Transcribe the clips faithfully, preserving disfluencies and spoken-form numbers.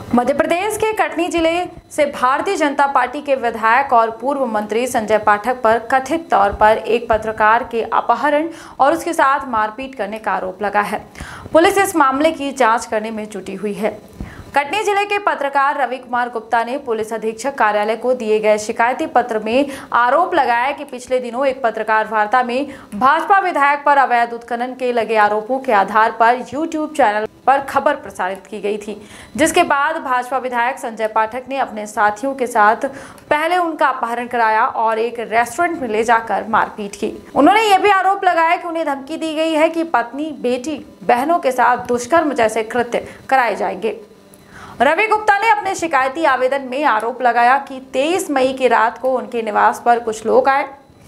मध्य प्रदेश के कटनी जिले से भारतीय जनता पार्टी के विधायक और पूर्व मंत्री संजय पाठक पर कथित तौर पर एक पत्रकार के अपहरण और उसके साथ मारपीट करने का आरोप लगा है। पुलिस इस मामले की जांच करने में जुटी हुई है। कटनी जिले के पत्रकार रवि कुमार गुप्ता ने पुलिस अधीक्षक कार्यालय को दिए गए शिकायती पत्र में आरोप लगाया कि पिछले दिनों एक पत्रकार वार्ता में भाजपा विधायक पर अवैध उत्खनन के लगे आरोपों के आधार पर यूट्यूब चैनल पर खबर प्रसारित की गई थी, जिसके बाद भाजपा विधायक संजय पाठक ने अपने साथियों के साथ पहले उनका अपहरण कराया और एक रेस्टोरेंट में ले जाकर मारपीट की। उन्होंने यह भी आरोप लगाया कि उन्हें धमकी दी गई है कि पत्नी, बेटी, बहनों के साथ दुष्कर्म जैसे कृत्य कराए जाएंगे। रवि गुप्ता ने अपने शिकायती आवेदन में आरोप लगाया कि तेईस मई की रात को उनके निवास पर कुछ लोग आए,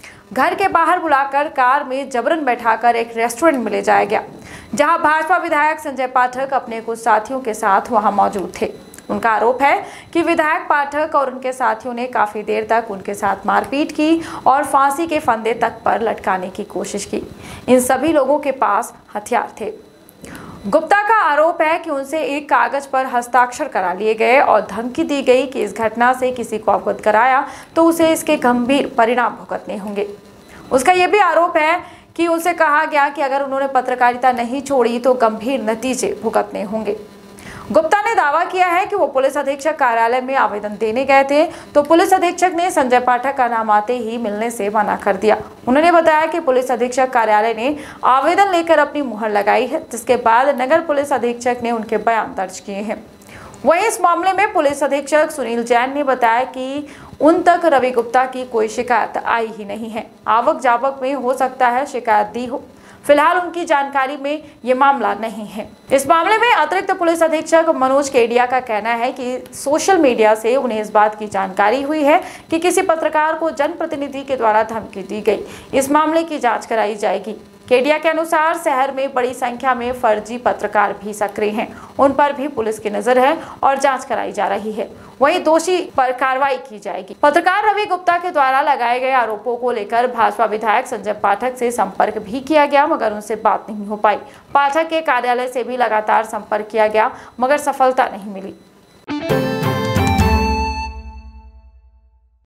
घर के बाहर बुलाकर कार में जबरन बैठाकर एक रेस्टोरेंट में ले जाया गया, जहां भाजपा विधायक संजय पाठक अपने कुछ साथियों के साथ वहां मौजूद थे। उनका आरोप है कि विधायक पाठक और उनके साथियों ने काफी देर तक उनके साथ मारपीट की और फांसी के फंदे तक पर लटकाने की कोशिश की। इन सभी लोगों के पास हथियार थे। गुप्ता का आरोप है कि उनसे एक कागज पर हस्ताक्षर करा लिए गए और धमकी दी गई कि इस घटना से किसी को अवगत कराया तो उसे इसके गंभीर परिणाम भुगतने होंगे। उसका यह भी आरोप है कि उनसे कहा गया कि अगर उन्होंने पत्रकारिता नहीं छोड़ी तो गंभीर नतीजे भुगतने होंगे। गुप्ता ने दावा किया है कि वो पुलिस अधीक्षक कार्यालय में आवेदन देने गए थे तो पुलिस अधीक्षक ने संजय पाठक का नाम आते ही मिलने से मना कर दिया। उन्होंने बताया कि पुलिस अधीक्षक कार्यालय ने आवेदन लेकर अपनी मुहर लगाई है, जिसके बाद नगर पुलिस अधीक्षक ने उनके बयान दर्ज किए हैं। वहीं इस मामले में पुलिस अधीक्षक सुनील जैन ने बताया कि उन तक रवि गुप्ता की कोई शिकायत आई ही नहीं है। आवक जावक में हो सकता है शिकायत दी हो, फिलहाल उनकी जानकारी में ये मामला नहीं है। इस मामले में अतिरिक्त पुलिस अधीक्षक मनोज केडिया का कहना है कि सोशल मीडिया से उन्हें इस बात की जानकारी हुई है कि किसी पत्रकार को जनप्रतिनिधि के द्वारा धमकी दी गई। इस मामले की जांच कराई जाएगी। केडिया के अनुसार शहर में बड़ी संख्या में फर्जी पत्रकार भी सक्रिय हैं, उन पर भी पुलिस की नजर है और जांच कराई जा रही है। वहीं दोषी पर कार्रवाई की जाएगी। पत्रकार रवि गुप्ता के द्वारा लगाए गए आरोपों को लेकर भाजपा विधायक संजय पाठक से संपर्क भी किया गया, मगर उनसे बात नहीं हो पाई। पाठक के कार्यालय से भी लगातार संपर्क किया गया, मगर सफलता नहीं मिली।